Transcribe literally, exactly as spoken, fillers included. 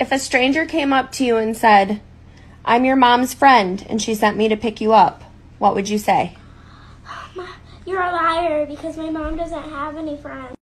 If a stranger came up to you and said, I'm your mom's friend, and she sent me to pick you up, what would you say? You're a liar because my mom doesn't have any friends.